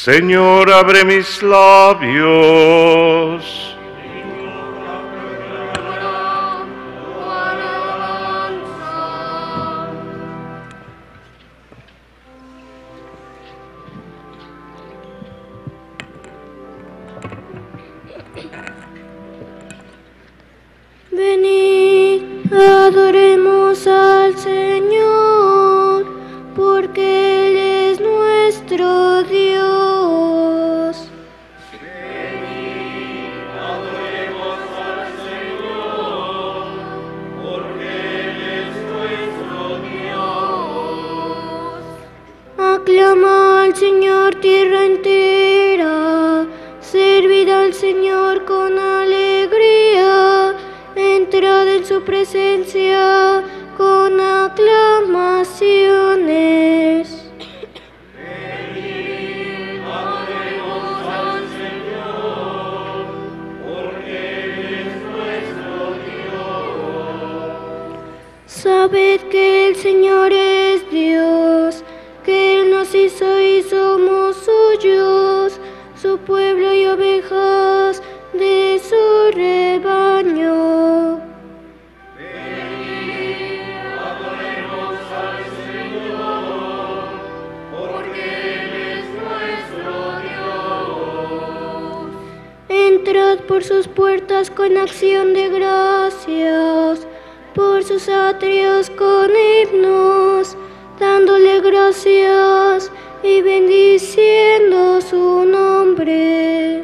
Señor, abre mis labios. Venid, adoremos al Señor, porque Él es nuestro Dios. Venid, adoremos al Señor, porque Él es nuestro Dios. Aclama al Señor tierra entera, servid al Señor con alegría, entrad en su presencia con aclamaciones. Venid, adoremos al Señor, porque Él es nuestro Dios. Sabed que el Señor es Dios, que Él nos hizo y somos suyos, su pueblo y ovejas de su rebaño. Venid, adoremos al Señor, porque Él es nuestro Dios. Entrad por sus puertas con acción de gracias, por sus atrios con himnos, dándole gracias y bendiciendo su nombre.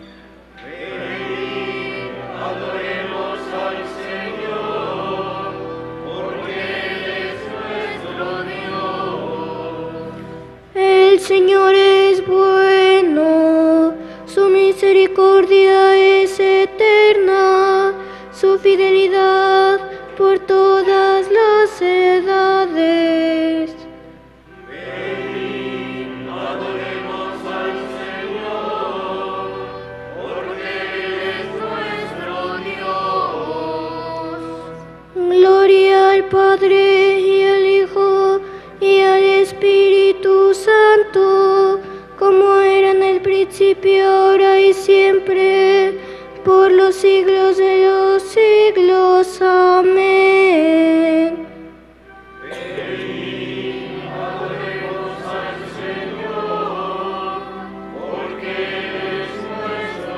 Venid, adoremos al Señor, porque Él es nuestro Dios. El Señor es bueno, su misericordia es eterna, su fidelidad por todas las edades. Venid, adoremos al Señor, porque Él es nuestro Dios. Gloria al Padre y al Hijo y al Espíritu Santo, como era en el principio, ahora y siempre, por los siglos de los siglos. Amén. Venid, adoremos al Señor, porque Él es nuestro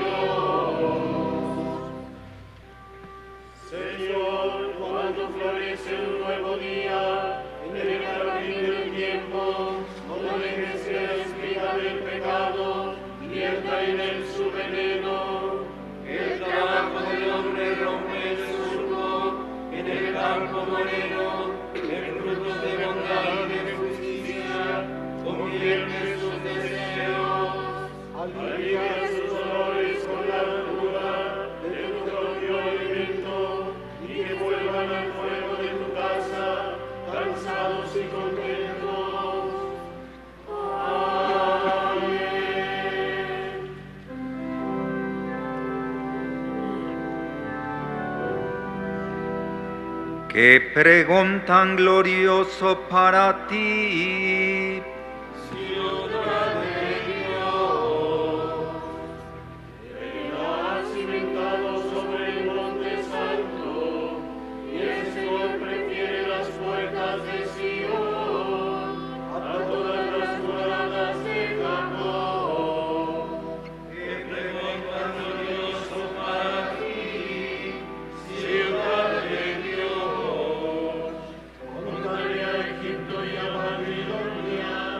Dios. Señor, cuando florece un nuevo día en el jardín del tiempo, no dejes que la espiga del pecado vierta en él su veneno. El trabajo del hombre rompe el surco, en el campo moreno, en frutos de bondad y de justicia, convierte sus deseos, alivia sus dolores con la altura de tu propio alimento, y que vuelvan al fuego de tu casa, cansados y contentos. Amén. Qué pregón tan glorioso para ti. Ciudad de Dios, has cimentado sobre el monte santo, y el Señor prefiere las puertas de Sion a todas las moradas de Jacob. Qué pregón tan glorioso para ti, ciudad de Dios. Contaré a Egipto y a Babilonia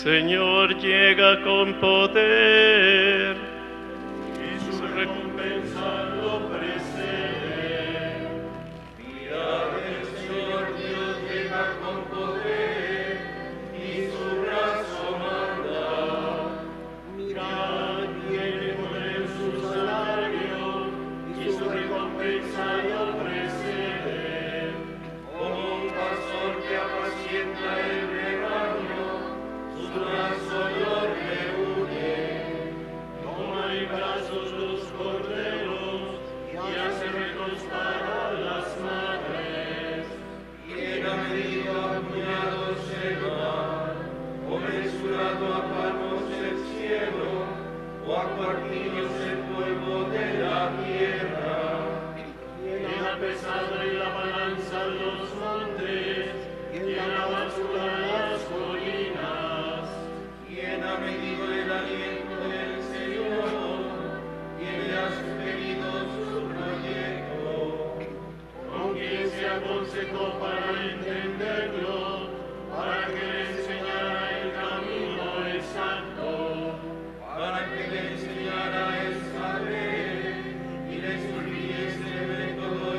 Señor llega con poder y su recompensa lo precede. Mirad, el Señor Dios llega con poder y su brazo manda. Mirad, viene con él su salario y su recompensa lo precede. Como un pastor que apacienta el rebaño, su brazo lo reúne. Toma en brazos los corderos y hace recostar a las madres. Quien ha medido a puñados el mar, o mensurado a palmos el cielo, o a cuartillos el polvo de la tierra. Quien ha pesado en la balanza los montes y en la basura las colinas. Quien ha medido el aliento del Señor, quien le ha sugerido su proyecto. Con quien se aconsejó para entenderlo, para que le enseñara el camino exacto. Para que le enseñara el saber y le instruyese el método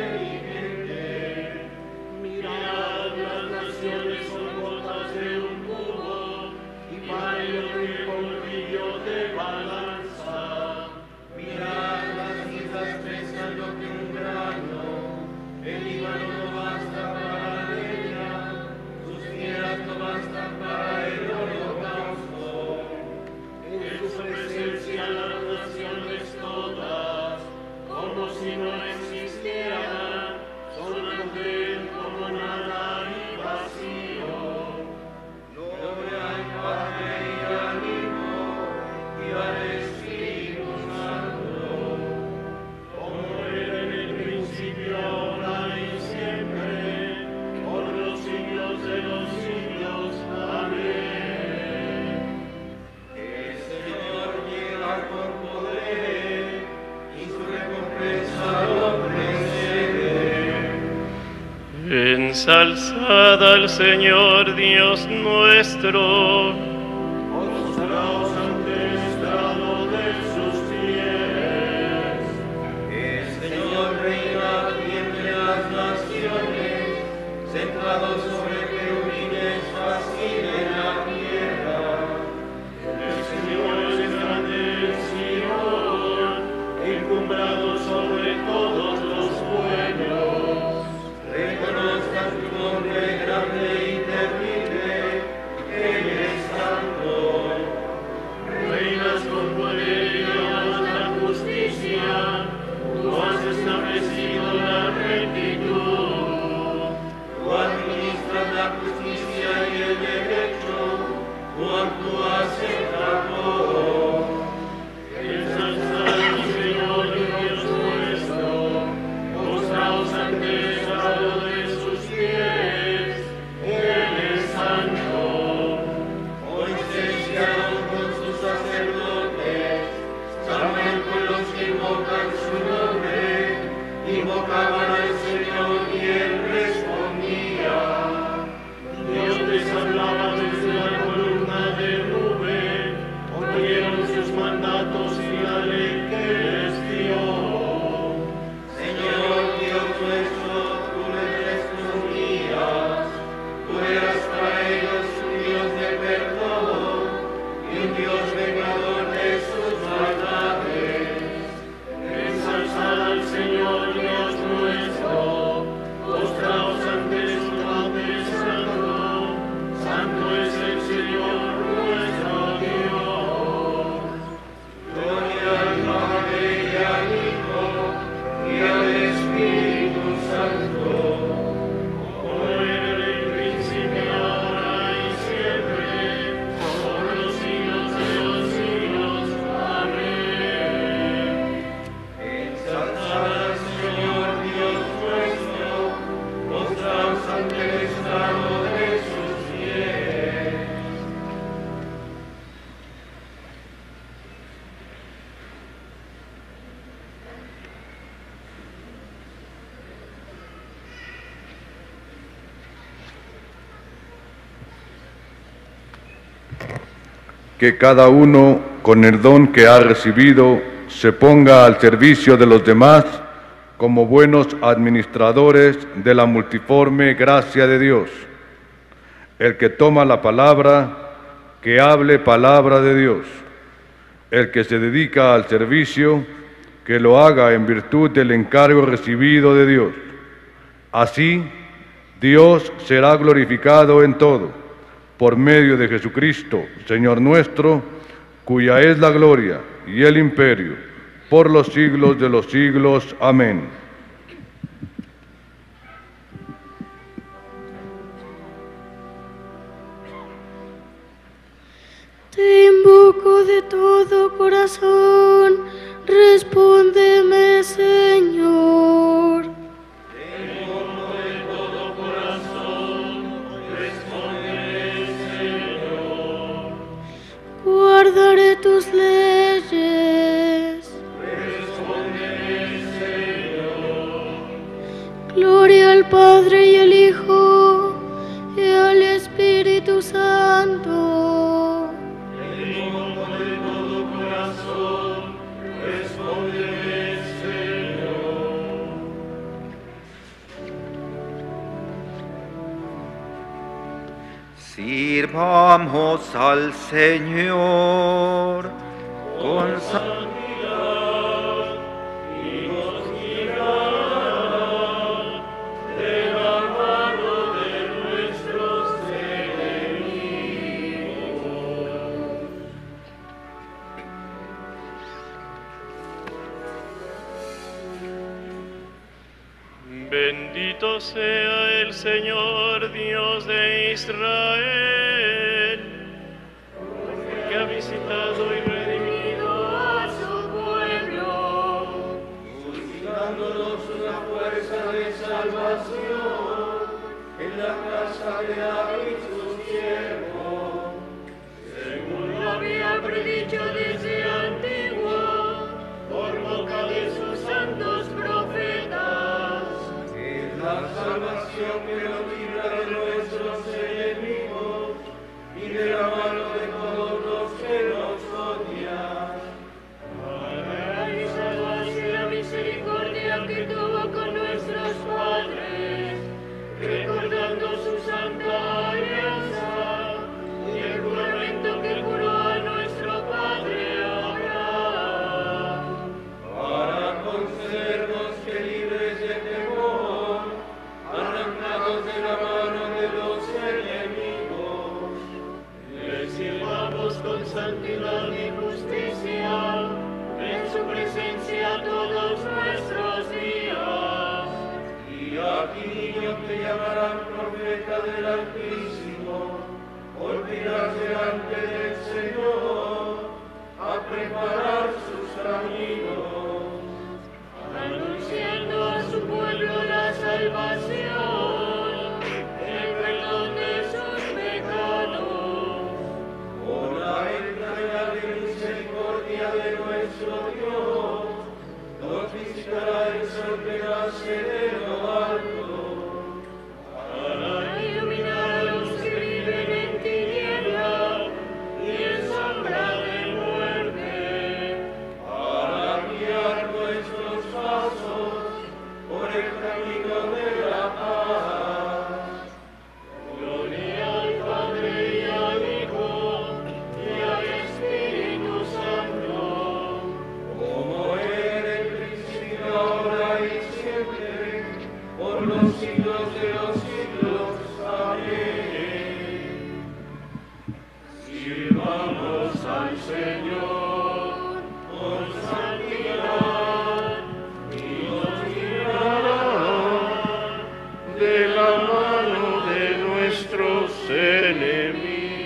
inteligente. Mirad, las naciones son gotas de un cubo y valen el polvillo de balanza. Mirad, las islas pesan lo que un grano, el Líbano no basta para la leña, sus fieras no bastan para el holocausto. En su presencia las naciones todas, como si no existieran, son ante él como nada y vacío. Gloria al Padre y al Hijo y al Espíritu Santo. Como era en el principio, ahora y siempre, por los siglos de los siglos. Amén. El Señor llega con poder y su recompensa lo precede. Ensalzad al Señor Dios nuestro. Postraos ante el estrado de sus pies. El Señor reina entre las naciones, sentado sobre querubines fascina en la tierra. El Señor es grande en Sion, encumbrado sobre todos los pueblos. Reconozcan tu nombre grande y terrible, Él está que cada uno, con el don que ha recibido, se ponga al servicio de los demás como buenos administradores de la multiforme gracia de Dios. El que toma la palabra, que hable palabra de Dios. El que se dedica al servicio, que lo haga en virtud del encargo recibido de Dios. Así, Dios será glorificado en todo, por medio de Jesucristo, Señor nuestro, cuya es la gloria y el imperio, por los siglos de los siglos. Amén. Te invoco de todo corazón, respóndeme, Señor. Te invoco de todo corazón, respóndeme, Señor. Guardaré tus leyes. Respóndeme, Señor. Gloria al Padre y al Hijo y al Espíritu Santo. Te invoco de todo corazón, respóndeme, Señor. Sirvamos al Señor con Santidad y nos librará de la mano de nuestros enemigos. Bendito sea el Señor Dios de Israel, que ha visitado y redimido a su pueblo, suscitándonos una fuerza de salvación en la casa de David su siervo, según lo había predicho desde antiguo, por boca de sus santos profetas. es la salvación que nos libra de nuestros enemigos y de la mano de todos los que nos odian. Para realizar así la misericordia que tuvo con nuestros padres, recordando su santa alianza y el juramento que juró a nuestro padre Abraham. Para concedernos que libres de temor, arrancados de la mano de los enemigos, Le sirvamos con santidad y justicia en su presencia todos nuestros días. y a ti, niño, te llamarán profeta del Altísimo, porque irás delante del Señor a preparar sus caminos. Anunciando a su pueblo la salvación, el perdón de sus pecados. Por la entrañable misericordia de nuestro Dios, nos visitará el sol que nace de lo alto, Para iluminar a los que viven en tiniebla y en sombra de muerte. para guiar nuestros pasos por el camino de la paz. Gloria al Padre y al Hijo y al Espíritu Santo. Como era en el principio, ahora y siempre, por los siglos de los siglos. Amén. Sirvamos al Señor con santidad y nos librará de la mano de nuestros enemigos.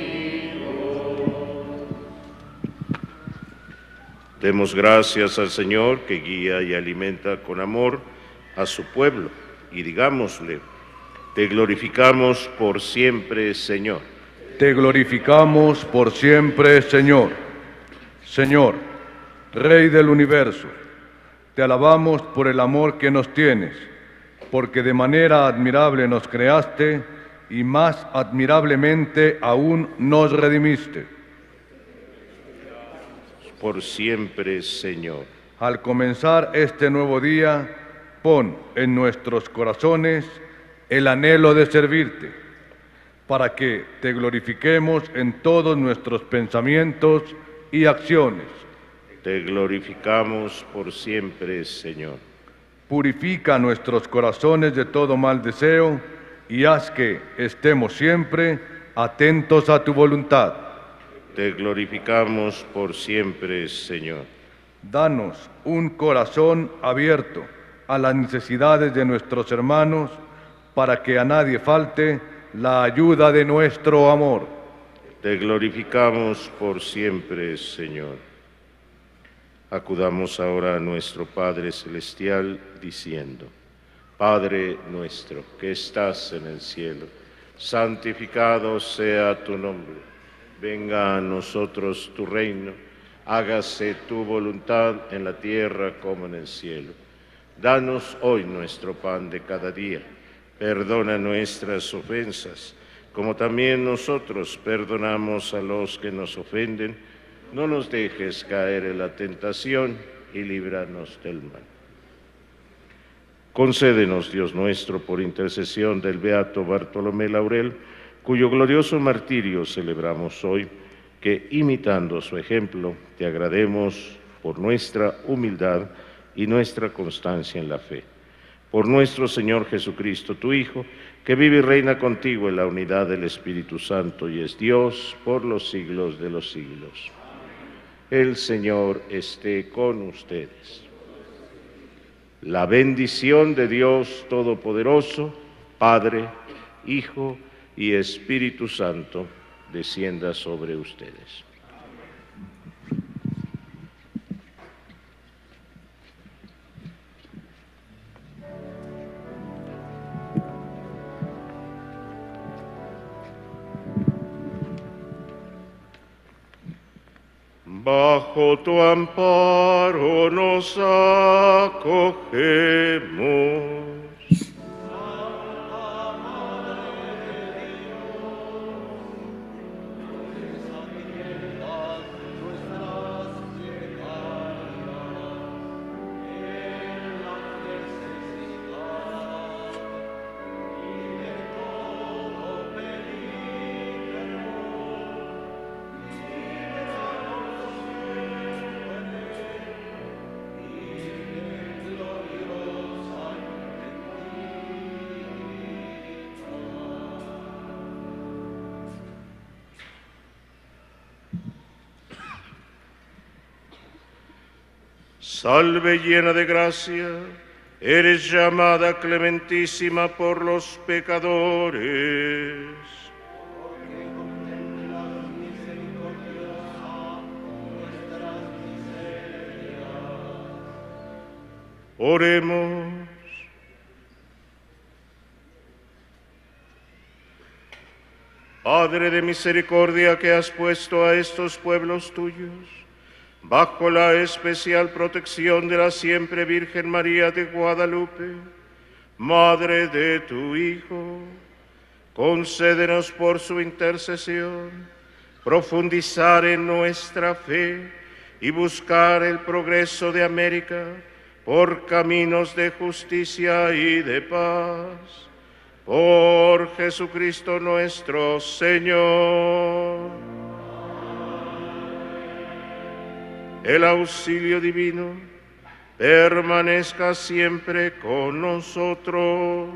Demos gracias al Señor que guía y alimenta con amor a su pueblo y digámosle: te glorificamos por siempre, Señor. Te glorificamos por siempre, Señor. Señor, Rey del universo, te alabamos por el amor que nos tienes, porque de manera admirable nos creaste y más admirablemente aún nos redimiste. por siempre, Señor. Al comenzar este nuevo día, pon en nuestros corazones el anhelo de servirte, para que te glorifiquemos en todos nuestros pensamientos y acciones. Te glorificamos por siempre, Señor. Purifica nuestros corazones de todo mal deseo y haz que estemos siempre atentos a tu voluntad. Te glorificamos por siempre, Señor. Danos un corazón abierto a las necesidades de nuestros hermanos, para que a nadie falte la ayuda de nuestro amor. Te glorificamos por siempre, Señor. Acudamos ahora a nuestro Padre Celestial diciendo: Padre nuestro que estás en el cielo, santificado sea tu nombre. Venga a nosotros tu reino, hágase tu voluntad en la tierra como en el cielo. Danos hoy nuestro pan de cada día. Perdona nuestras ofensas, como también nosotros perdonamos a los que nos ofenden. No nos dejes caer en la tentación y líbranos del mal. Concédenos, Dios nuestro, por intercesión del beato Bartolomé Laurel, cuyo glorioso martirio celebramos hoy, que imitando su ejemplo te agrademos por nuestra humildad y nuestra constancia en la fe. Por nuestro Señor Jesucristo, tu Hijo, que vive y reina contigo en la unidad del Espíritu Santo y es Dios por los siglos de los siglos. El Señor esté con ustedes. La bendición de Dios Todopoderoso, Padre, Hijo y Espíritu Santo, descienda sobre ustedes. Bajo tu amparo nos acogemos. Salve llena de gracia, eres llamada clementísima por los pecadores. Oremos. Padre de misericordia, que has puesto a estos pueblos tuyos bajo la especial protección de la siempre Virgen María de Guadalupe, Madre de tu Hijo, concédenos por su intercesión profundizar en nuestra fe y buscar el progreso de América por caminos de justicia y de paz. Por Jesucristo nuestro Señor. El auxilio divino permanezca siempre con nosotros.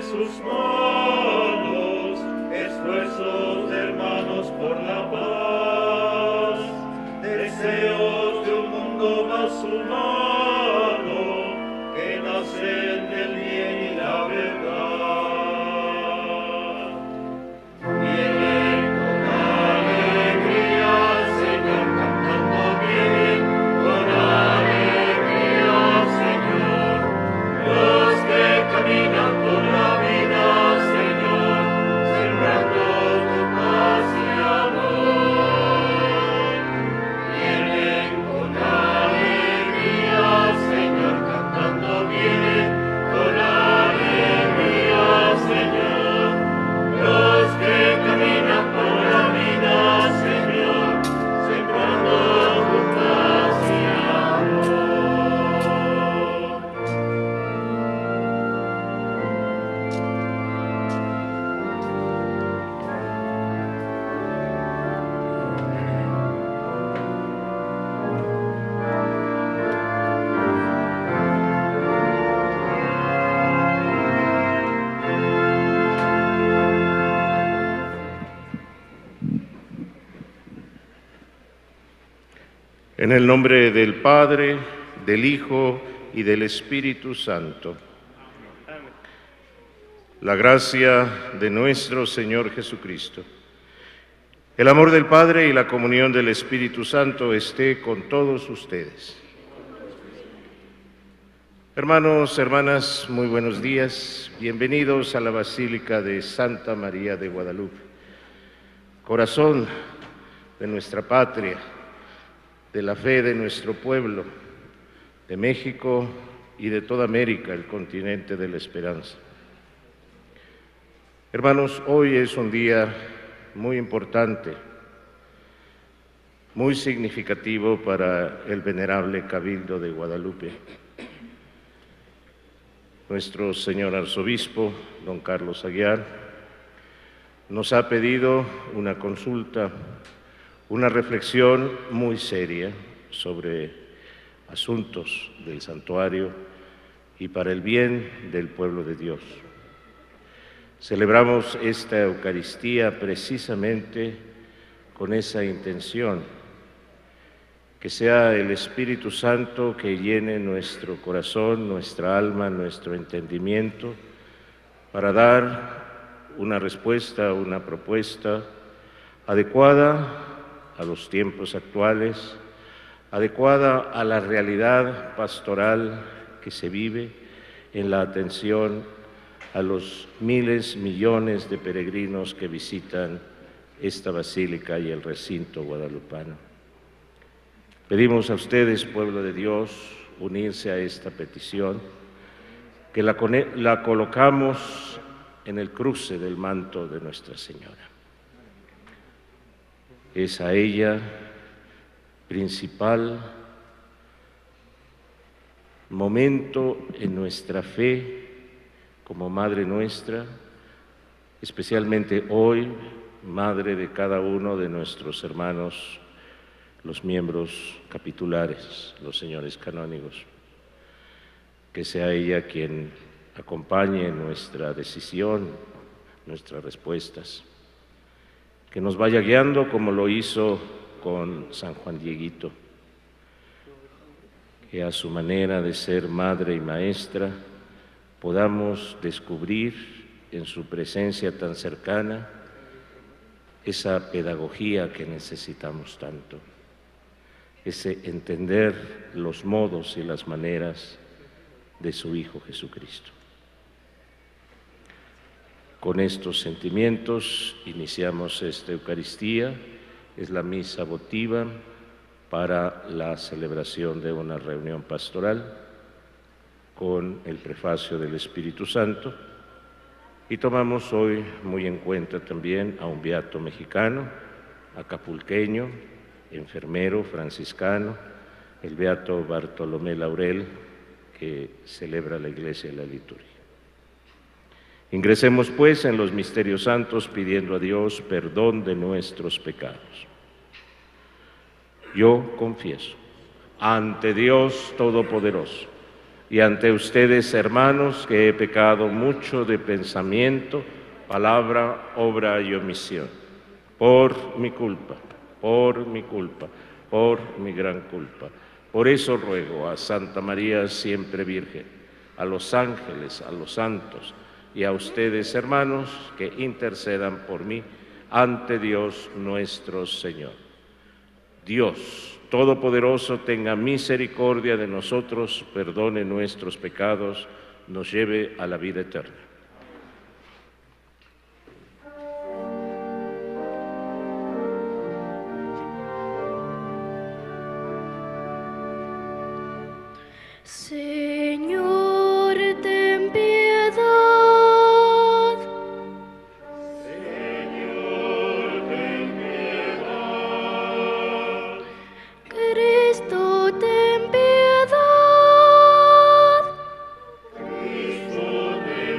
sus manos, esfuerzos de hermanos por la paz, deseos de un mundo más humano, que nacen del bien y la verdad. Vienen con alegría, Señor, cantando vienen con alegría, Señor, los que caminan por la vida, Señor, sembrando tu paz y amor. Vienen con alegría, Señor, cantando vienen con alegría, Señor, los que caminan por la vida, Señor, sembrando tu paz y amor. En el nombre del Padre, del Hijo y del Espíritu Santo. La gracia de nuestro Señor Jesucristo, el amor del Padre y la comunión del Espíritu Santo esté con todos ustedes. Hermanos, hermanas, muy buenos días. Bienvenidos a la Basílica de Santa María de Guadalupe, corazón de nuestra patria, de la fe de nuestro pueblo, de México y de toda América, el continente de la esperanza. Hermanos, hoy es un día muy importante, muy significativo para el venerable Cabildo de Guadalupe. Nuestro señor arzobispo, don Carlos Aguiar, nos ha pedido una consulta, una reflexión muy seria sobre asuntos del santuario y para el bien del pueblo de Dios. Celebramos esta Eucaristía precisamente con esa intención, que sea el Espíritu Santo que llene nuestro corazón, nuestra alma, nuestro entendimiento, para dar una respuesta, una propuesta adecuada a los tiempos actuales, adecuada a la realidad pastoral que se vive en la atención a los miles, millones de peregrinos que visitan esta basílica y el recinto guadalupano. Pedimos a ustedes, pueblo de Dios, unirse a esta petición, que la colocamos en el cruce del manto de Nuestra Señora. Es a ella principal momento en nuestra fe como Madre nuestra, especialmente hoy, Madre de cada uno de nuestros hermanos, los miembros capitulares, los señores canónigos. Que sea ella quien acompañe nuestra decisión, nuestras respuestas. Que nos vaya guiando como lo hizo con San Juan Dieguito, que a su manera de ser madre y maestra podamos descubrir en su presencia tan cercana esa pedagogía que necesitamos tanto, ese entender los modos y las maneras de su Hijo Jesucristo. Con estos sentimientos iniciamos esta Eucaristía, es la misa votiva para la celebración de una reunión pastoral con el prefacio del Espíritu Santo, y tomamos hoy muy en cuenta también a un beato mexicano, acapulqueño, enfermero franciscano, el beato Bartolomé Laurel, que celebra la Iglesia y la liturgia. Ingresemos pues en los misterios santos pidiendo a Dios perdón de nuestros pecados. Yo confieso ante Dios Todopoderoso, y ante ustedes, hermanos, que he pecado mucho de pensamiento, palabra, obra y omisión, por mi culpa, por mi culpa, por mi gran culpa. Por eso ruego a Santa María siempre Virgen, a los ángeles, a los santos y a ustedes, hermanos, que intercedan por mí ante Dios nuestro Señor. Dios Todopoderoso tenga misericordia de nosotros, perdone nuestros pecados, nos lleve a la vida eterna. Señor, ten piedad. Señor, ten piedad. Cristo, ten piedad. Cristo, ten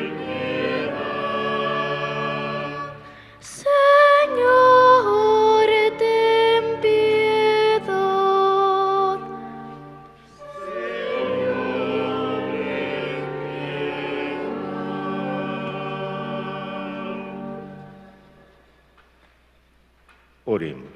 piedad. Señor, ten piedad. Oremos.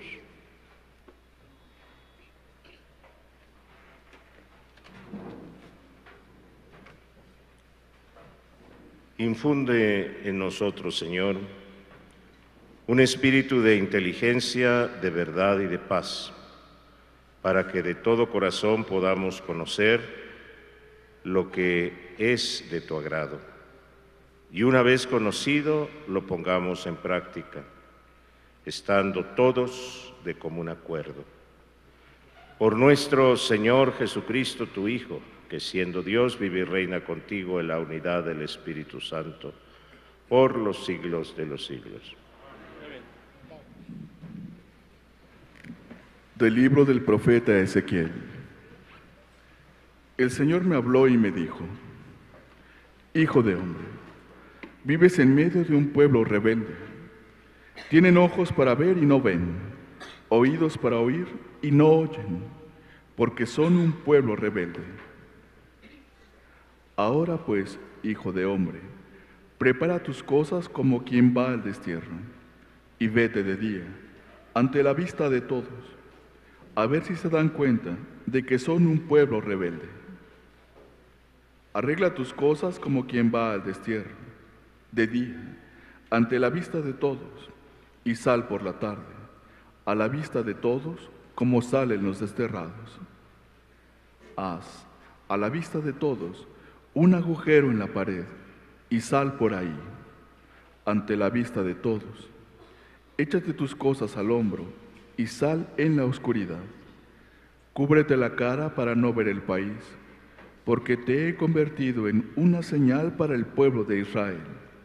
Infunde en nosotros, Señor, un espíritu de inteligencia, de verdad y de paz, para que de todo corazón podamos conocer lo que es de tu agrado, y una vez conocido, lo pongamos en práctica, estando todos de común acuerdo. Por nuestro Señor Jesucristo, tu Hijo, que siendo Dios vive y reina contigo en la unidad del Espíritu Santo, por los siglos de los siglos. Del libro del profeta Ezequiel. El Señor me habló y me dijo: Hijo de hombre, vives en medio de un pueblo rebelde. Tienen ojos para ver y no ven, oídos para oír y no oyen, porque son un pueblo rebelde. Ahora pues, hijo de hombre, prepara tus cosas como quien va al destierro, y vete de día, ante la vista de todos, a ver si se dan cuenta de que son un pueblo rebelde. Arregla tus cosas como quien va al destierro, de día, ante la vista de todos, y sal por la tarde, a la vista de todos, como salen los desterrados. Haz, a la vista de todos, un agujero en la pared, y sal por ahí, ante la vista de todos. Échate tus cosas al hombro, y sal en la oscuridad. Cúbrete la cara para no ver el país, porque te he convertido en una señal para el pueblo de Israel.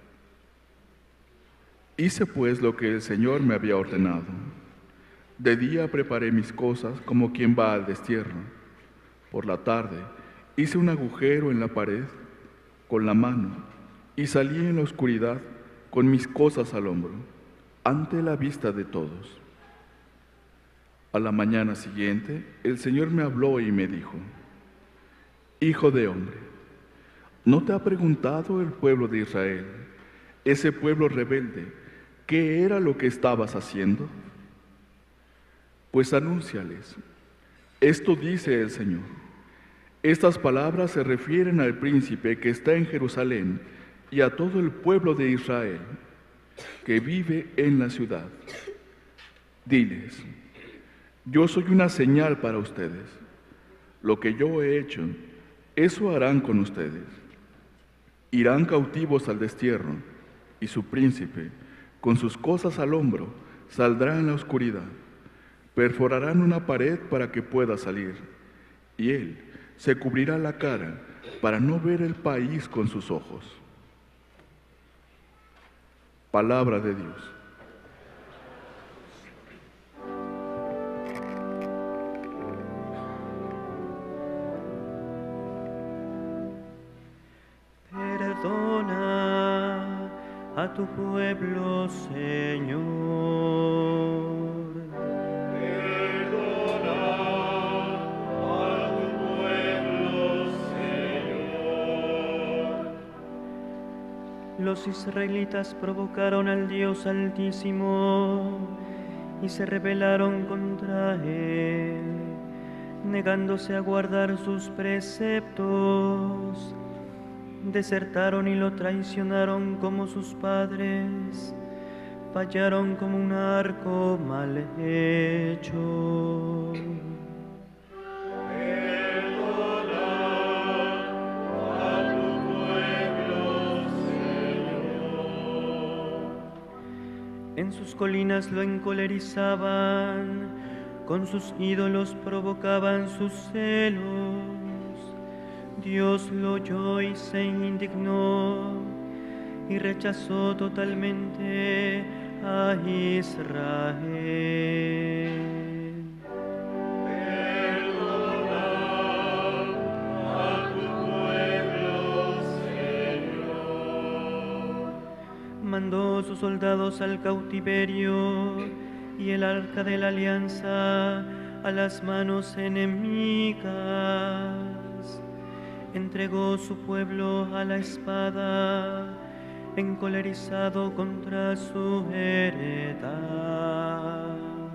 Hice pues lo que el Señor me había ordenado. De día preparé mis cosas como quien va al destierro. Por la tarde hice un agujero en la pared con la mano y salí en la oscuridad con mis cosas al hombro, ante la vista de todos. A la mañana siguiente, el Señor me habló y me dijo: Hijo de hombre, ¿no te ha preguntado el pueblo de Israel, ese pueblo rebelde, qué era lo que estabas haciendo? Pues anúnciales, esto dice el Señor. Estas palabras se refieren al príncipe que está en Jerusalén y a todo el pueblo de Israel que vive en la ciudad. Diles: yo soy una señal para ustedes. Lo que yo he hecho, eso harán con ustedes. Irán cautivos al destierro, y su príncipe, con sus cosas al hombro, saldrá en la oscuridad. Perforarán una pared para que pueda salir, y él se cubrirá la cara para no ver el país con sus ojos. Palabra de Dios. Perdona a tu pueblo, Señor. Perdona a tu pueblo, Señor. Los israelitas provocaron al Dios Altísimo y se rebelaron contra Él, negándose a guardar sus preceptos. Desertaron y lo traicionaron como sus padres, fallaron como un arco mal hecho. En sus colinas lo encolerizaban, con sus ídolos provocaban sus celos. Dios lo oyó y se indignó y rechazó totalmente a Israel. Mandó sus soldados al cautiverio y el arca de la alianza a las manos enemigas. Entregó su pueblo a la espada, encolerizado contra su heredad.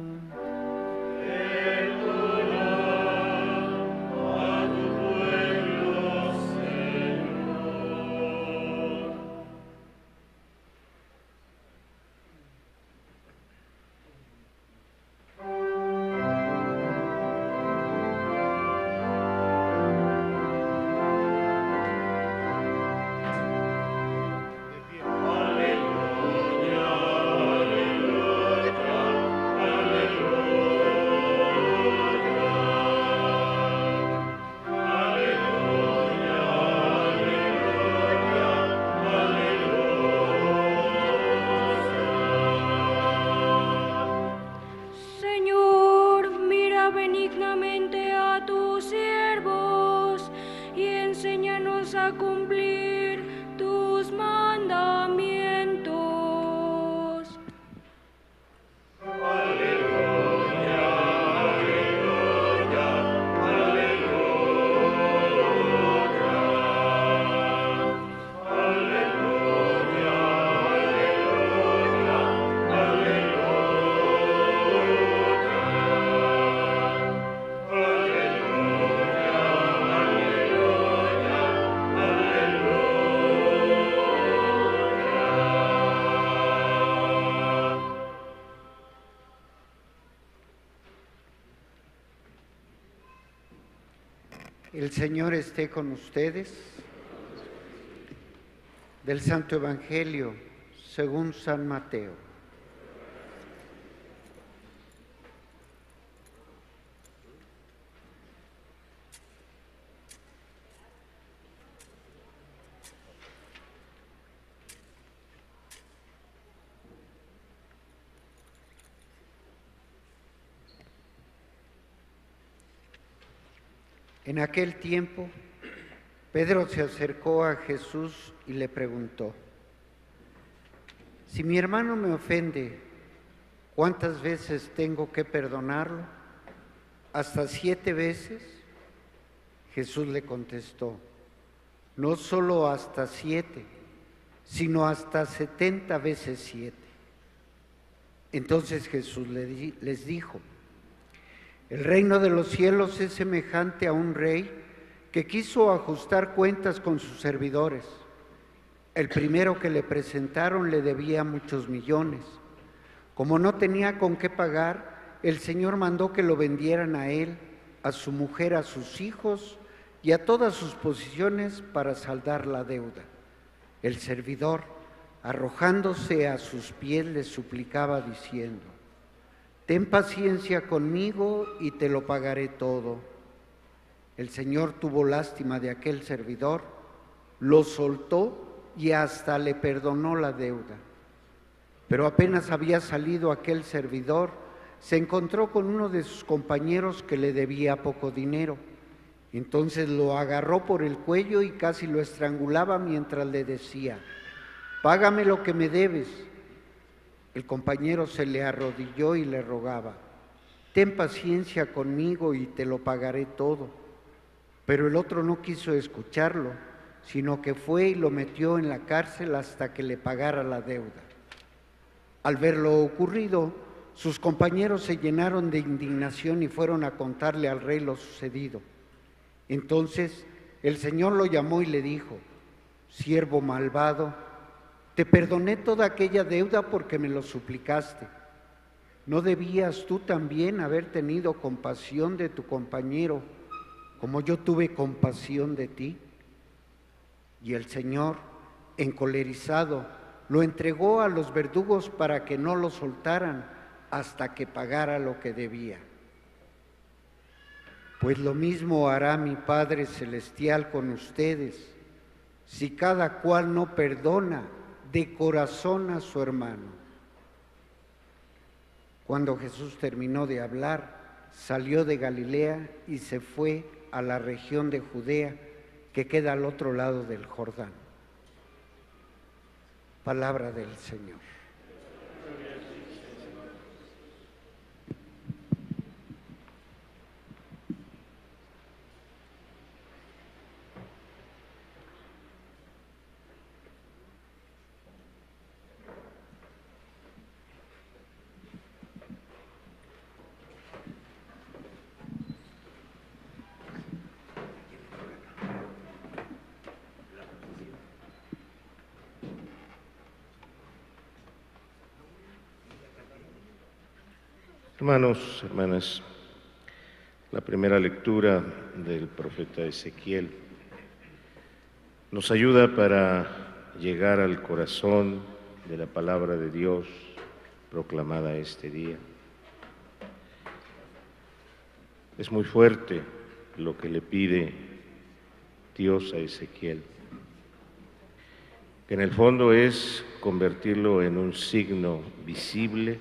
El Señor esté con ustedes. Del Santo Evangelio según San Mateo. En aquel tiempo, Pedro se acercó a Jesús y le preguntó: si mi hermano me ofende, ¿cuántas veces tengo que perdonarlo? ¿Hasta 7 veces? Jesús le contestó: no solo hasta 7, sino hasta 70 veces 7. Entonces Jesús les dijo: el reino de los cielos es semejante a un rey que quiso ajustar cuentas con sus servidores. El primero que le presentaron le debía muchos millones. Como no tenía con qué pagar, el Señor mandó que lo vendieran a él, a su mujer, a sus hijos y a todas sus posesiones para saldar la deuda. El servidor, arrojándose a sus pies, le suplicaba diciendo: ten paciencia conmigo y te lo pagaré todo. El Señor tuvo lástima de aquel servidor, lo soltó y hasta le perdonó la deuda. Pero apenas había salido aquel servidor, se encontró con uno de sus compañeros que le debía poco dinero. Entonces lo agarró por el cuello y casi lo estrangulaba mientras le decía: págame lo que me debes. El compañero se le arrodilló y le rogaba: ten paciencia conmigo y te lo pagaré todo. Pero el otro no quiso escucharlo, sino que fue y lo metió en la cárcel hasta que le pagara la deuda. Al ver lo ocurrido, sus compañeros se llenaron de indignación y fueron a contarle al rey lo sucedido. Entonces el Señor lo llamó y le dijo: siervo malvado, te perdoné toda aquella deuda porque me lo suplicaste. ¿No debías tú también haber tenido compasión de tu compañero, como yo tuve compasión de ti? Y el Señor, encolerizado, lo entregó a los verdugos para que no lo soltaran hasta que pagara lo que debía. Pues lo mismo hará mi Padre Celestial con ustedes, si cada cual no perdona de corazón a su hermano. Cuando Jesús terminó de hablar, salió de Galilea y se fue a la región de Judea, que queda al otro lado del Jordán. Palabra del Señor. Hermanos, hermanas, la primera lectura del profeta Ezequiel nos ayuda para llegar al corazón de la palabra de Dios proclamada este día. Es muy fuerte lo que le pide Dios a Ezequiel, que en el fondo es convertirlo en un signo visible,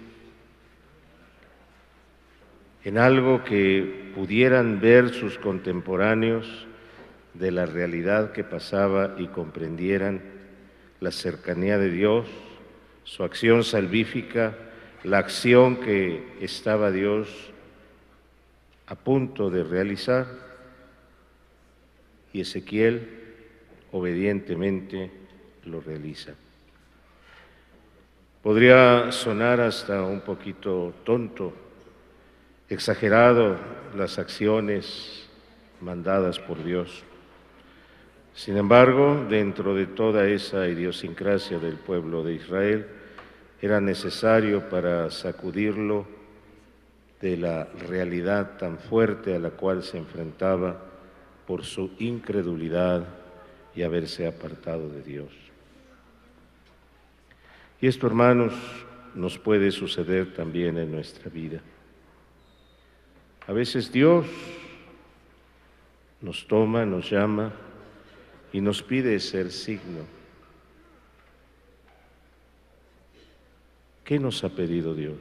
en algo que pudieran ver sus contemporáneos de la realidad que pasaba y comprendieran la cercanía de Dios, su acción salvífica, la acción que estaba Dios a punto de realizar, y Ezequiel obedientemente lo realiza. Podría sonar hasta un poquito tonto, exagerado las acciones mandadas por Dios. Sin embargo, dentro de toda esa idiosincrasia del pueblo de Israel, era necesario para sacudirlo de la realidad tan fuerte a la cual se enfrentaba por su incredulidad y haberse apartado de Dios. Y esto, hermanos, nos puede suceder también en nuestra vida. A veces Dios nos toma, nos llama y nos pide ser signo. ¿Qué nos ha pedido Dios?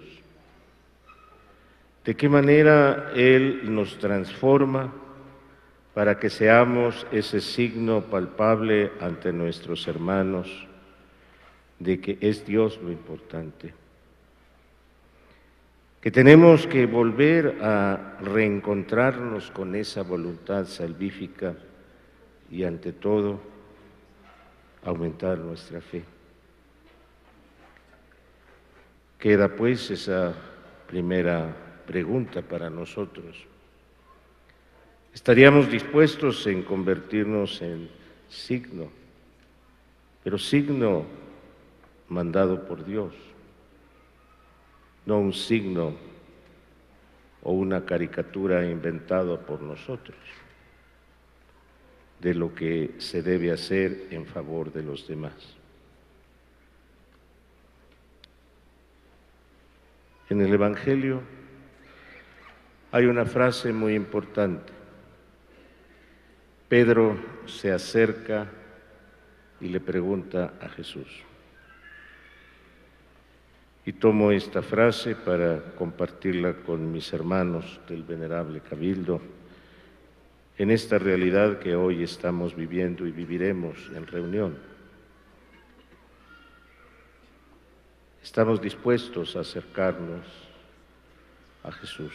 ¿De qué manera Él nos transforma para que seamos ese signo palpable ante nuestros hermanos de que es Dios lo importante? Que tenemos que volver a reencontrarnos con esa voluntad salvífica y, ante todo, aumentar nuestra fe. Queda pues esa primera pregunta para nosotros. ¿Estaríamos dispuestos en convertirnos en signo, pero signo mandado por Dios? No un signo o una caricatura inventada por nosotros de lo que se debe hacer en favor de los demás. En el Evangelio hay una frase muy importante. Pedro se acerca y le pregunta a Jesús. Y tomo esta frase para compartirla con mis hermanos del Venerable Cabildo en esta realidad que hoy estamos viviendo y viviremos en reunión. Estamos dispuestos a acercarnos a Jesús,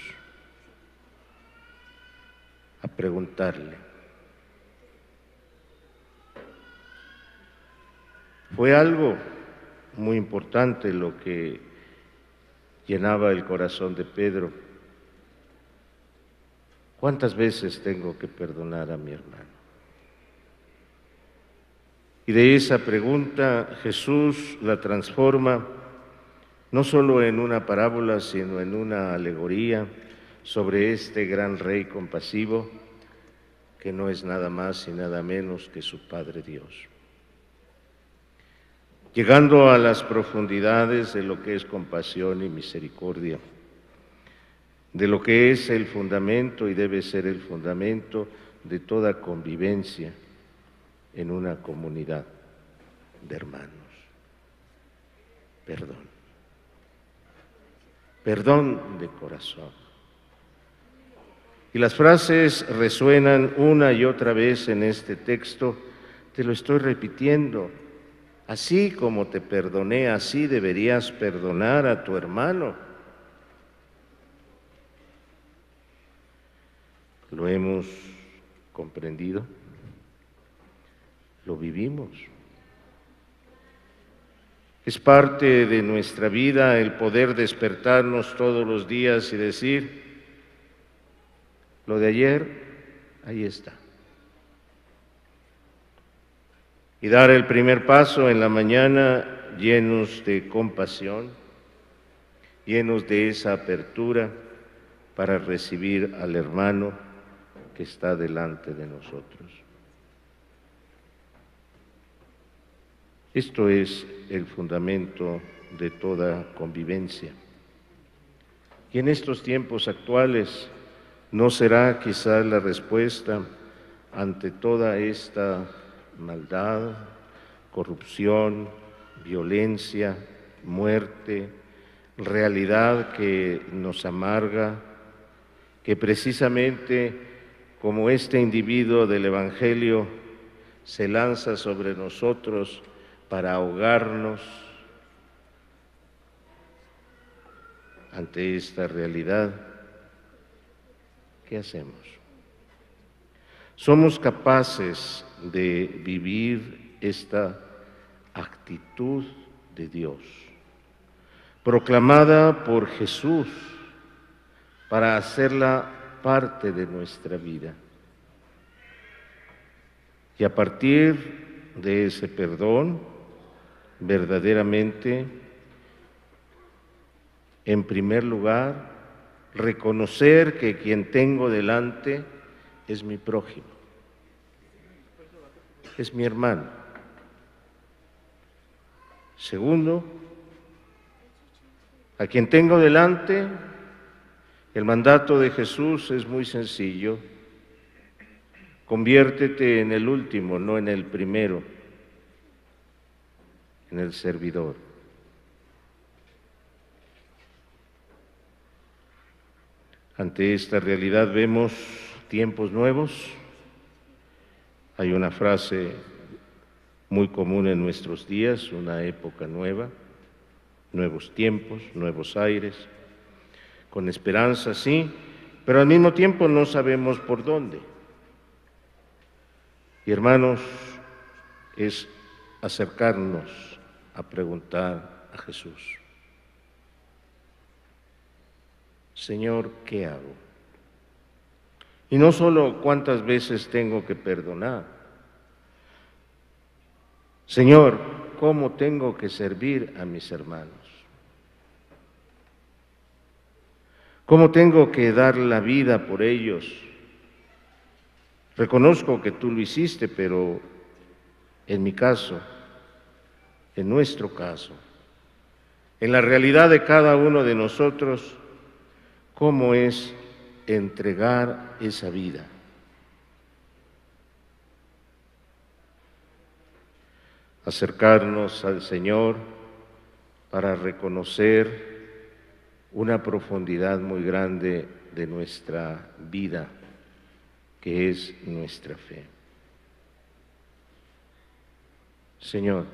a preguntarle, fue algo muy importante lo que llenaba el corazón de Pedro. ¿Cuántas veces tengo que perdonar a mi hermano? Y de esa pregunta Jesús la transforma no solo en una parábola, sino en una alegoría sobre este gran Rey compasivo, que no es nada más y nada menos que su Padre Dios. Llegando a las profundidades de lo que es compasión y misericordia, de lo que es el fundamento y debe ser el fundamento de toda convivencia en una comunidad de hermanos. Perdón. Perdón de corazón. Y las frases resuenan una y otra vez en este texto. Te lo estoy repitiendo. Así como te perdoné, así deberías perdonar a tu hermano. ¿Lo hemos comprendido? ¿Lo vivimos? Es parte de nuestra vida el poder despertarnos todos los días y decir, lo de ayer, ahí está. Y dar el primer paso en la mañana llenos de compasión, llenos de esa apertura para recibir al hermano que está delante de nosotros. Esto es el fundamento de toda convivencia. Y en estos tiempos actuales no será quizás la respuesta ante toda esta maldad, corrupción, violencia, muerte, realidad que nos amarga, que precisamente como este individuo del Evangelio se lanza sobre nosotros para ahogarnos ante esta realidad. ¿Qué hacemos? ¿Somos capaces de vivir esta actitud de Dios, proclamada por Jesús, para hacerla parte de nuestra vida? Y a partir de ese perdón, verdaderamente, en primer lugar, reconocer que quien tengo delante es mi prójimo, es mi hermano. Segundo, a quien tengo delante, el mandato de Jesús es muy sencillo: conviértete en el último, no en el primero, en el servidor. Ante esta realidad vemos tiempos nuevos. Hay una frase muy común en nuestros días, una época nueva, nuevos tiempos, nuevos aires, con esperanza, sí, pero al mismo tiempo no sabemos por dónde. Y hermanos, es acercarnos a preguntar a Jesús: Señor, ¿qué hago? Y no solo cuántas veces tengo que perdonar. Señor, ¿cómo tengo que servir a mis hermanos? ¿Cómo tengo que dar la vida por ellos? Reconozco que tú lo hiciste, pero en mi caso, en nuestro caso, en la realidad de cada uno de nosotros, ¿cómo es entregar esa vida? Acercarnos al Señor para reconocer una profundidad muy grande de nuestra vida, que es nuestra fe. Señor,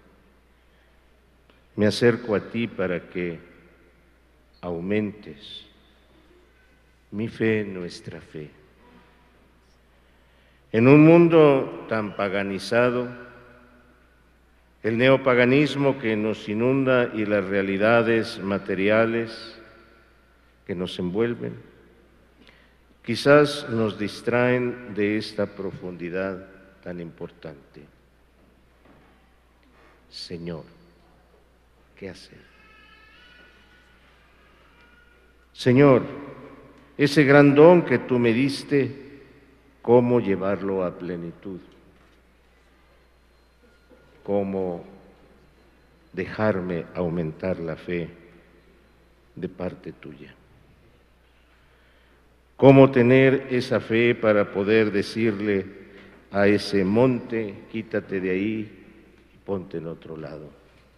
me acerco a ti para que aumentes mi fe, nuestra fe. En un mundo tan paganizado, el neopaganismo que nos inunda y las realidades materiales que nos envuelven, quizás nos distraen de esta profundidad tan importante. Señor, ¿qué hacer? Señor, ese gran don que tú me diste, ¿cómo llevarlo a plenitud? ¿Cómo dejarme aumentar la fe de parte tuya? ¿Cómo tener esa fe para poder decirle a ese monte, quítate de ahí y ponte en otro lado?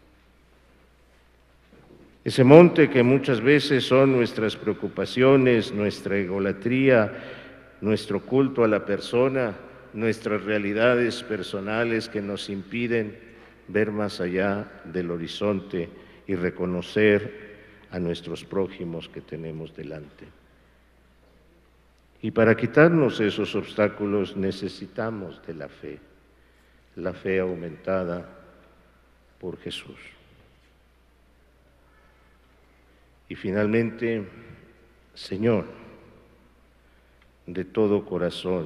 Ese monte que muchas veces son nuestras preocupaciones, nuestra egolatría, nuestro culto a la persona, nuestras realidades personales que nos impiden ver más allá del horizonte y reconocer a nuestros prójimos que tenemos delante. Y para quitarnos esos obstáculos necesitamos de la fe aumentada por Jesús. Y finalmente, Señor, de todo corazón,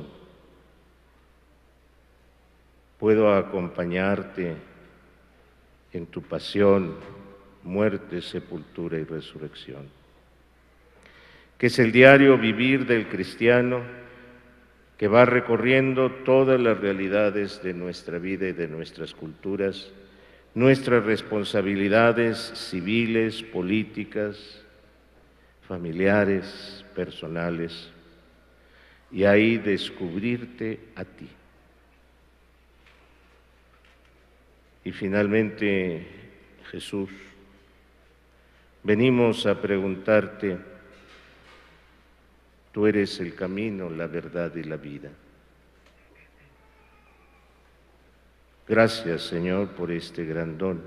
puedo acompañarte en tu pasión, muerte, sepultura y resurrección, que es el diario vivir del cristiano que va recorriendo todas las realidades de nuestra vida y de nuestras culturas, nuestras responsabilidades civiles, políticas, familiares, personales, y ahí descubrirte a ti. Y finalmente, Jesús, venimos a preguntarte, tú eres el camino, la verdad y la vida. Gracias, Señor, por este gran don.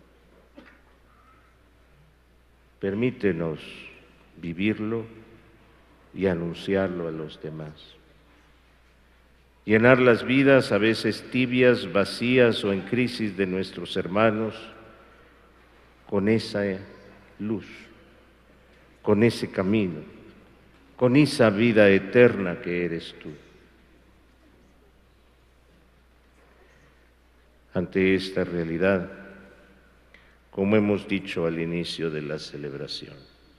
Permítenos vivirlo y anunciarlo a los demás. Llenar las vidas a veces tibias, vacías o en crisis de nuestros hermanos con esa luz, con ese camino, con esa vida eterna que eres tú. Ante esta realidad, como hemos dicho al inicio de la celebración,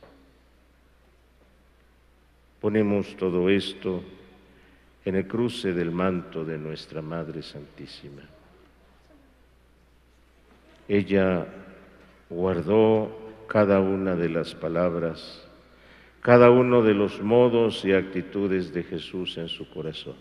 ponemos todo esto en el cruce del manto de nuestra Madre Santísima. Ella guardó cada una de las palabras, cada uno de los modos y actitudes de Jesús en su corazón.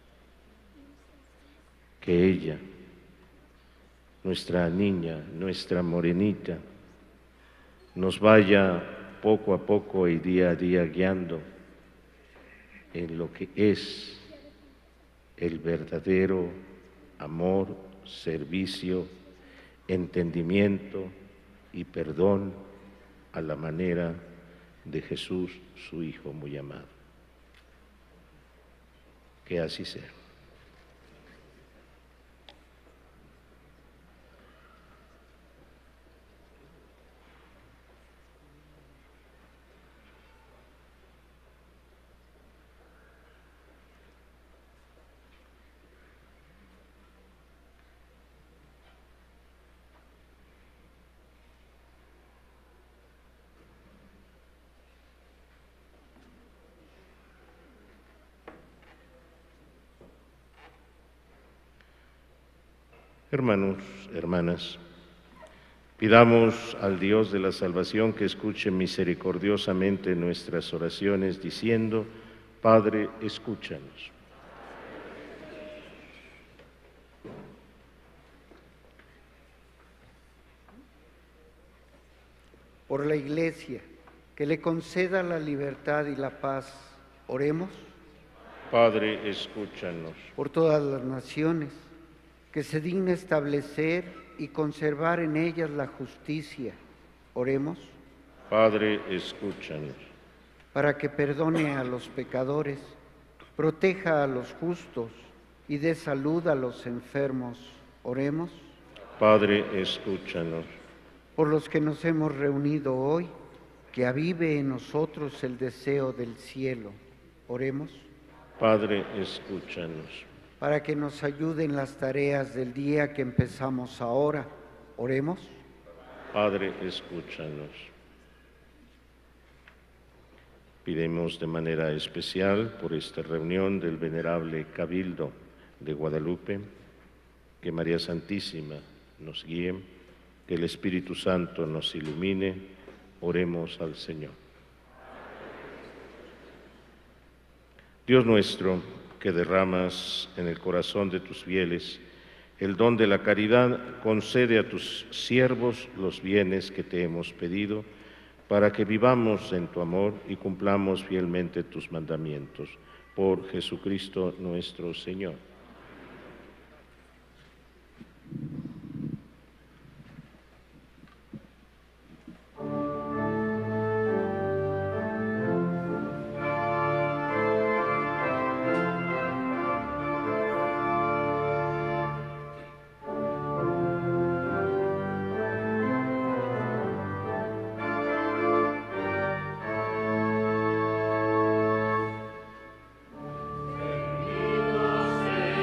Que ella, nuestra niña, nuestra morenita, nos vaya poco a poco y día a día guiando en lo que es el verdadero amor, servicio, entendimiento y perdón a la manera de Jesús, su Hijo muy amado. Que así sea. Hermanos, hermanas, pidamos al Dios de la salvación que escuche misericordiosamente nuestras oraciones diciendo, Padre, escúchanos. Por la Iglesia, que le conceda la libertad y la paz, oremos. Padre, escúchanos. Por todas las naciones, que se digne establecer y conservar en ellas la justicia, oremos. Padre, escúchanos. Para que perdone a los pecadores, proteja a los justos y dé salud a los enfermos, oremos. Padre, escúchanos. Por los que nos hemos reunido hoy, que avive en nosotros el deseo del cielo. Oremos. Padre, escúchanos. Para que nos ayuden las tareas del día que empezamos ahora. Oremos. Padre, escúchanos. Pidemos de manera especial por esta reunión del Venerable Cabildo de Guadalupe, que María Santísima nos guíe, que el Espíritu Santo nos ilumine. Oremos al Señor. Dios nuestro, que derramas en el corazón de tus fieles el don de la caridad, concede a tus siervos los bienes que te hemos pedido, para que vivamos en tu amor y cumplamos fielmente tus mandamientos. Por Jesucristo nuestro Señor. Bendito sea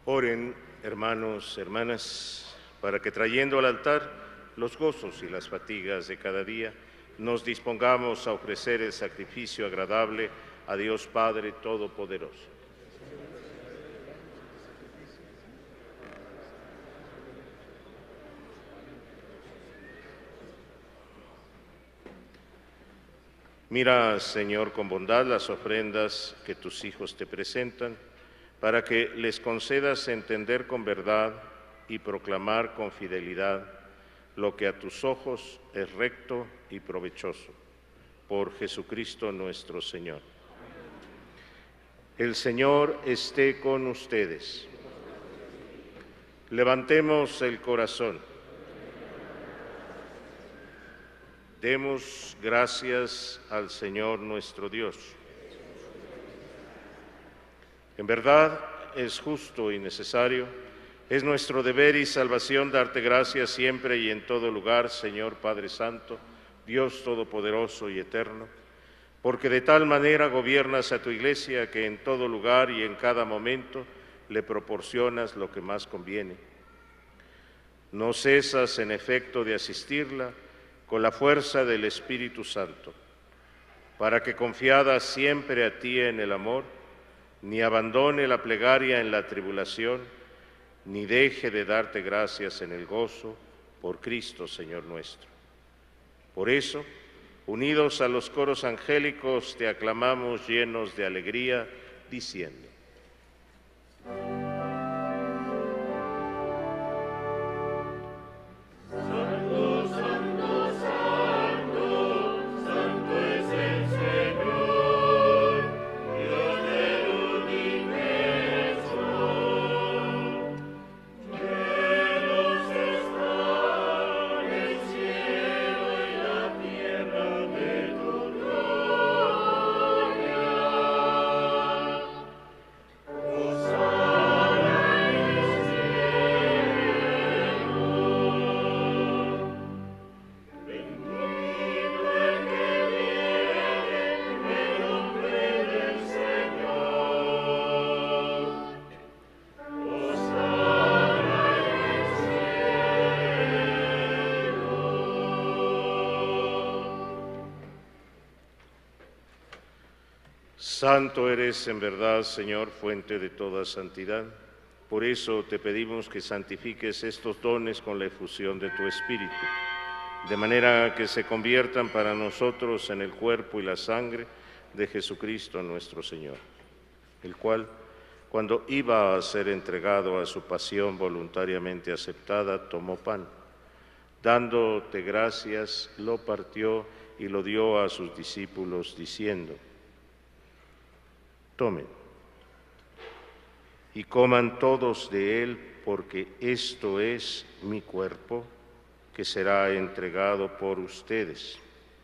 Oren, hermanos, hermanas, para que trayendo al altar los gozos y las fatigas de cada día, nos dispongamos a ofrecer el sacrificio agradable a Dios Padre Todopoderoso. Mira, Señor, con bondad las ofrendas que tus hijos te presentan, para que les concedas entender con verdad y proclamar con fidelidad lo que a tus ojos es recto y provechoso. Por Jesucristo nuestro Señor. El Señor esté con ustedes. Levantemos el corazón. Demos gracias al Señor nuestro Dios. En verdad es justo y necesario, es nuestro deber y salvación darte gracias siempre y en todo lugar, Señor Padre Santo, Dios Todopoderoso y Eterno, porque de tal manera gobiernas a tu Iglesia que en todo lugar y en cada momento le proporcionas lo que más conviene. No cesas en efecto de asistirla con la fuerza del Espíritu Santo, para que confiada siempre a ti en el amor, ni abandone la plegaria en la tribulación, ni deje de darte gracias en el gozo, por Cristo Señor nuestro. Por eso, unidos a los coros angélicos, te aclamamos llenos de alegría, diciendo: Santo eres en verdad, Señor, fuente de toda santidad. Por eso te pedimos que santifiques estos dones con la efusión de tu Espíritu, de manera que se conviertan para nosotros en el cuerpo y la sangre de Jesucristo nuestro Señor, el cual, cuando iba a ser entregado a su pasión voluntariamente aceptada, tomó pan. Dándote gracias, lo partió y lo dio a sus discípulos, diciendo: tomen y coman todos de él, porque esto es mi cuerpo, que será entregado por ustedes.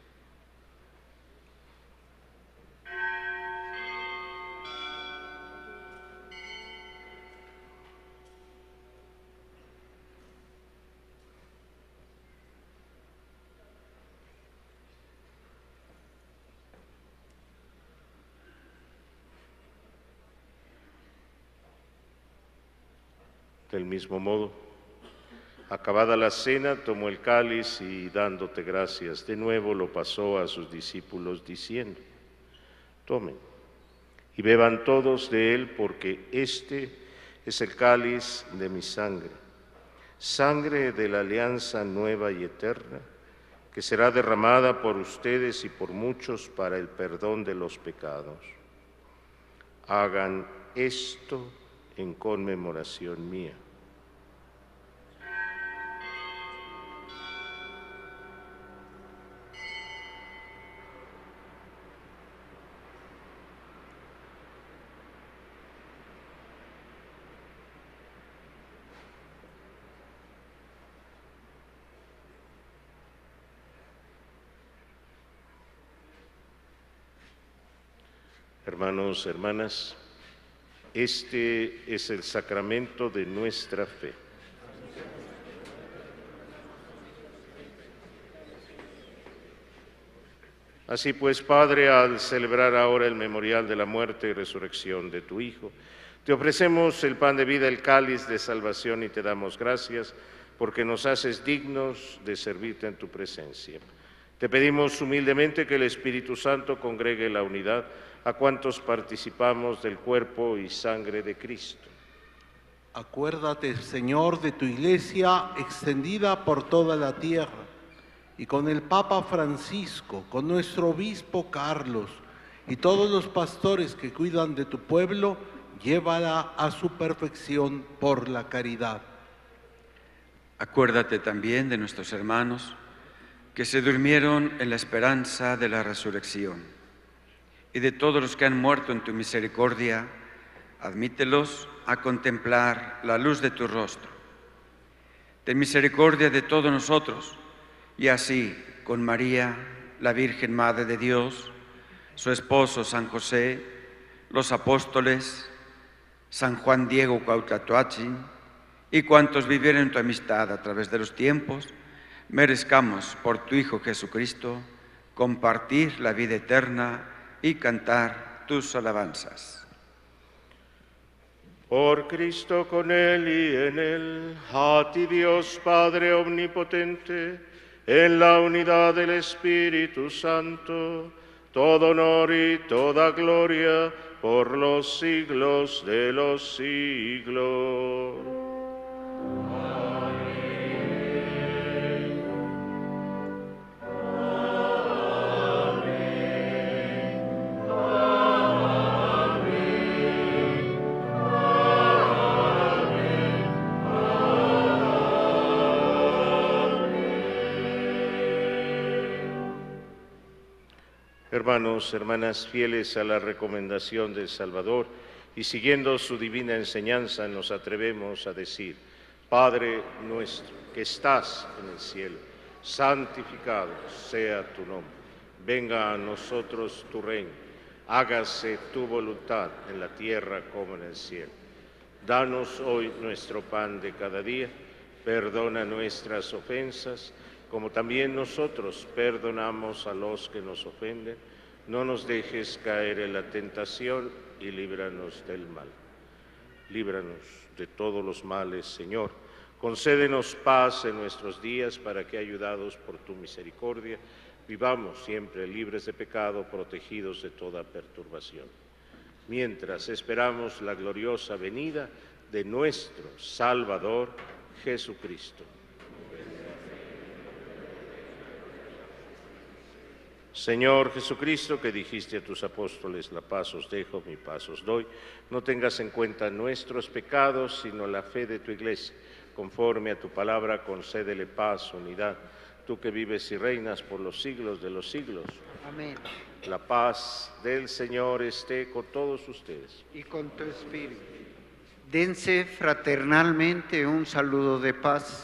Del mismo modo, acabada la cena, tomó el cáliz y, dándote gracias, de nuevo lo pasó a sus discípulos, diciendo: tomen y beban todos de él, porque este es el cáliz de mi sangre, sangre de la alianza nueva y eterna, que será derramada por ustedes y por muchos para el perdón de los pecados. Hagan esto en conmemoración mía. Hermanos, hermanas, este es el sacramento de nuestra fe. Así pues, Padre, al celebrar ahora el memorial de la muerte y resurrección de tu Hijo, Te ofrecemos el pan de vida, el cáliz de salvación y te damos gracias porque nos haces dignos de servirte en tu presencia. Te pedimos humildemente que el Espíritu Santo congregue la unidad a cuantos participamos del cuerpo y sangre de Cristo. Acuérdate, Señor, de tu Iglesia extendida por toda la tierra, y con el Papa Francisco, con nuestro Obispo Carlos y todos los pastores que cuidan de tu pueblo, llévala a su perfección por la caridad. Acuérdate también de nuestros hermanos que se durmieron en la esperanza de la resurrección, y de todos los que han muerto en tu misericordia, admítelos a contemplar la luz de tu rostro. Ten misericordia de todos nosotros, y así, con María, la Virgen Madre de Dios, su esposo San José, los apóstoles, San Juan Diego Cuauhtlatoatzin, y cuantos vivieron en tu amistad a través de los tiempos, merezcamos por tu Hijo Jesucristo compartir la vida eterna y cantar tus alabanzas. Por Cristo, con Él y en Él, a ti Dios Padre Omnipotente, en la unidad del Espíritu Santo, todo honor y toda gloria por los siglos de los siglos. Hermanos, hermanas, fieles a la recomendación del Salvador y siguiendo su divina enseñanza, nos atrevemos a decir: Padre nuestro, que estás en el cielo, santificado sea tu nombre. Venga a nosotros tu reino, hágase tu voluntad en la tierra como en el cielo. Danos hoy nuestro pan de cada día, perdona nuestras ofensas, como también nosotros perdonamos a los que nos ofenden. No nos dejes caer en la tentación y líbranos del mal. Líbranos de todos los males, Señor. Concédenos paz en nuestros días para que, ayudados por tu misericordia, vivamos siempre libres de pecado, protegidos de toda perturbación. Mientras esperamos la gloriosa venida de nuestro Salvador Jesucristo. Señor Jesucristo, que dijiste a tus apóstoles: la paz os dejo, mi paz os doy, no tengas en cuenta nuestros pecados, sino la fe de tu Iglesia. Conforme a tu palabra, concédele paz, unidad, tú que vives y reinas por los siglos de los siglos. Amén. La paz del Señor esté con todos ustedes. Y con tu espíritu. Dense fraternalmente un saludo de paz.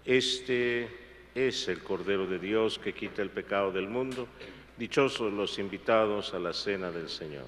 Este es el Cordero de Dios que quita el pecado del mundo. Dichosos los invitados a la cena del Señor.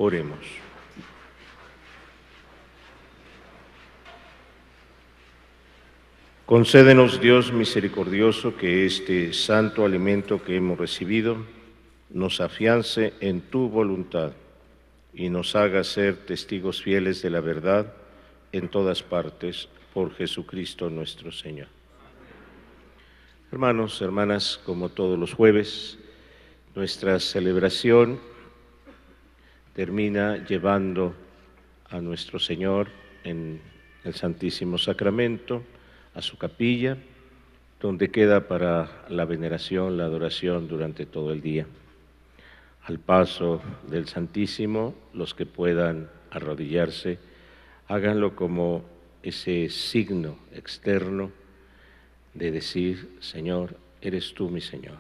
Oremos. Concédenos, Dios misericordioso, que este santo alimento que hemos recibido nos afiance en tu voluntad y nos haga ser testigos fieles de la verdad en todas partes, por Jesucristo nuestro Señor. Hermanos, hermanas, como todos los jueves, nuestra celebración termina llevando a nuestro Señor en el Santísimo Sacramento, a su capilla, donde queda para la veneración, la adoración durante todo el día. Al paso del Santísimo, los que puedan arrodillarse, háganlo como ese signo externo de decir: Señor, eres tú mi Señor.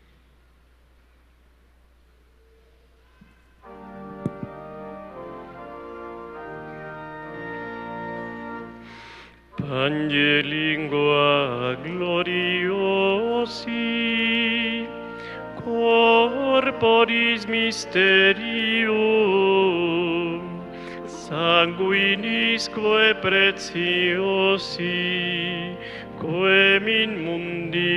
Pange lingua gloriosi, corporis mysterium, sanguinisque preciosi, quem in mundi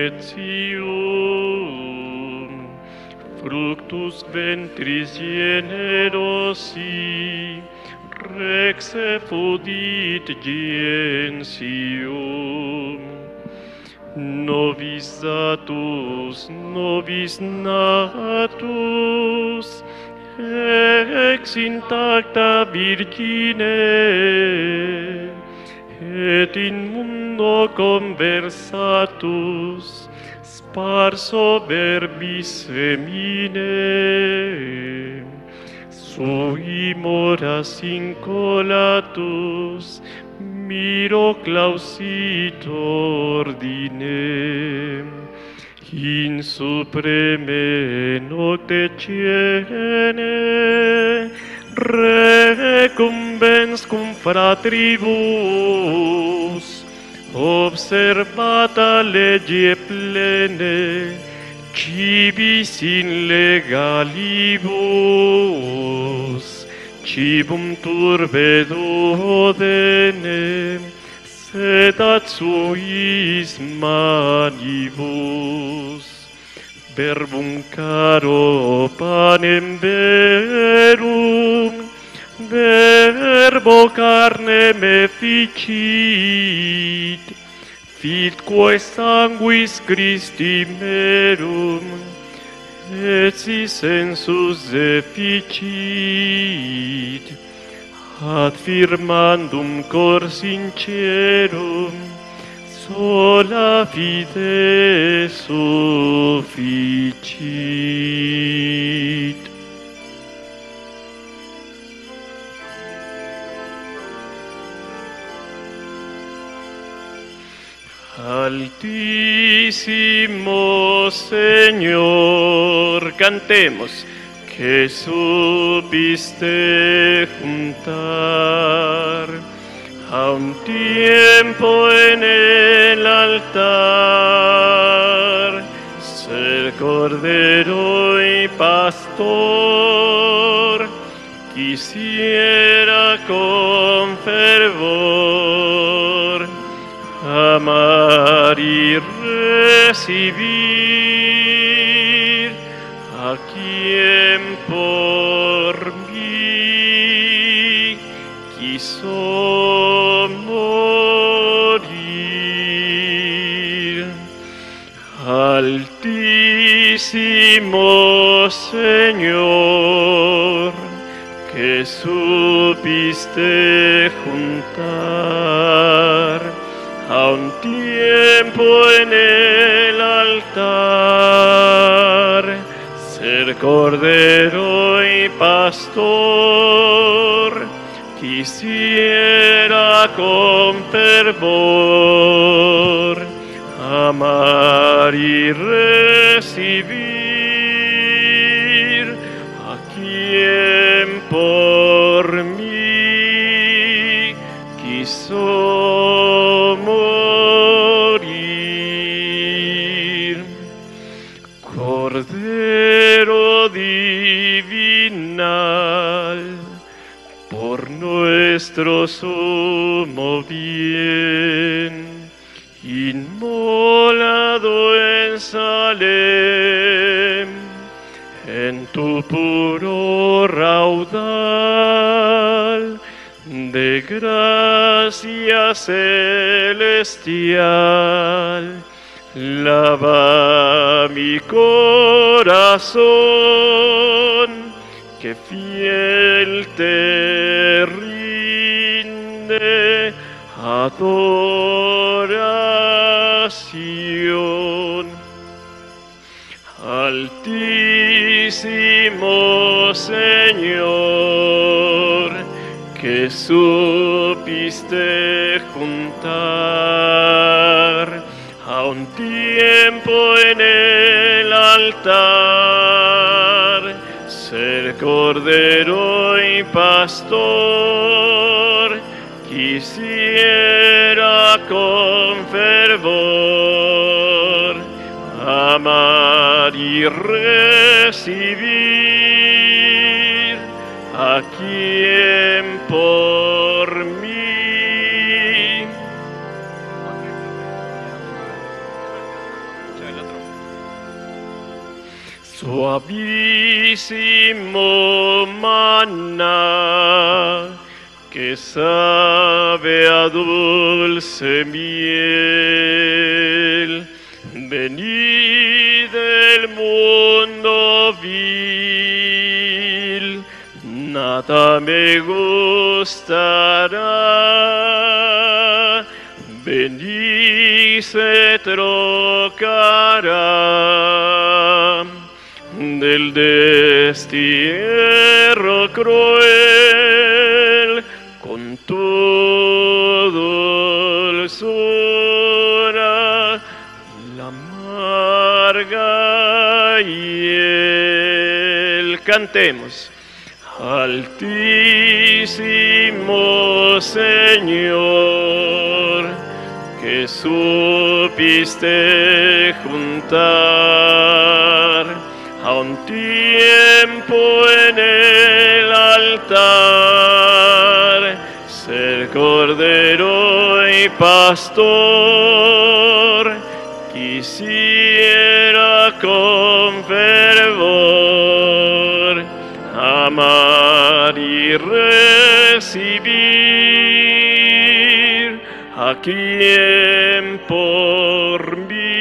pretium, fructus ventris generosi, Rex effudit gentium, nobis datus, nobis natus, ex intacta Virgine, et in mundo conversatus, sparso verbis femine, sui moras incolatus, miro clausit ordine, in supreme nocte cene, recumbens cum fratribus, observata lege plene, cibis in legalibus, cibum turbe duodene, sedat suis manibus, verbum caro panem verum, verbo carnem efficit, Fitque sanguis Christi merum, et si sensus efficit, ad firmandum cor sincerum, sola fide sufficit. Altísimo Señor, cantemos, que supiste juntar a un tiempo en el altar, ser cordero y pastor, quisiera con fervor amar y recibir a quien por mí quiso morir. Altísimo Señor, que supiste juntar a un tiempo en el altar, ser cordero y pastor, quisiera con fervor amar y recibir a quien por mí quiso morir. Cordero divina, bien, inmolado en Salem, en tu puro raudal de gracia celestial, lava mi corazón, que fiel te rinde adoración. Altísimo Señor, que supiste juntar a un tiempo en el altar, ser cordero y pastor, quisiera con fervor amar y recibir a quien por mí suavísimo maná, que sabe a dulce miel, vení del mundo vil, nada me gustará, vení se trocará del destierro cruel con tu dulzura, la amarga hiel. Cantemos. Altísimo Señor, que supiste juntar a un tiempo en el altar, ser cordero y pastor, quisiera con fervor amar y recibir a quien por mí